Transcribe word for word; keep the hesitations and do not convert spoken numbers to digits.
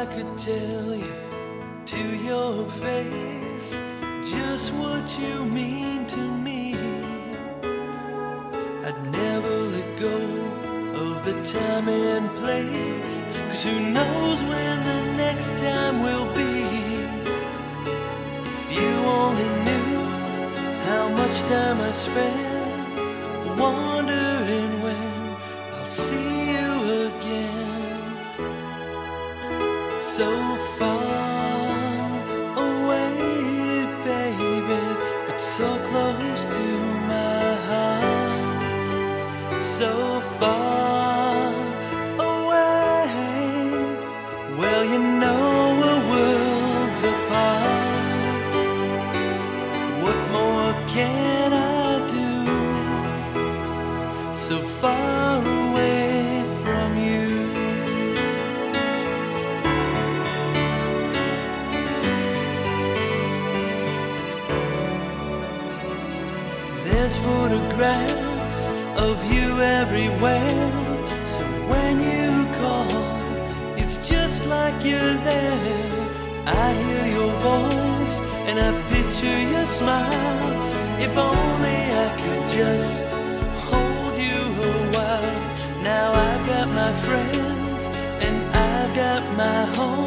I could tell you to your face just what you mean to me, I'd never let go of the time and place, 'cause who knows when the next time will be. If you only knew how much time I spend wondering when I'll see you again. So far away, baby, but so close to my heart. So far away, well, you know we're worlds apart. What more can I do? So far away from you. There's photographs of you everywhere, so when you call, it's just like you're there. I hear your voice and I picture your smile. If only I could just hold you a while. Now I've got my friends and I've got my home.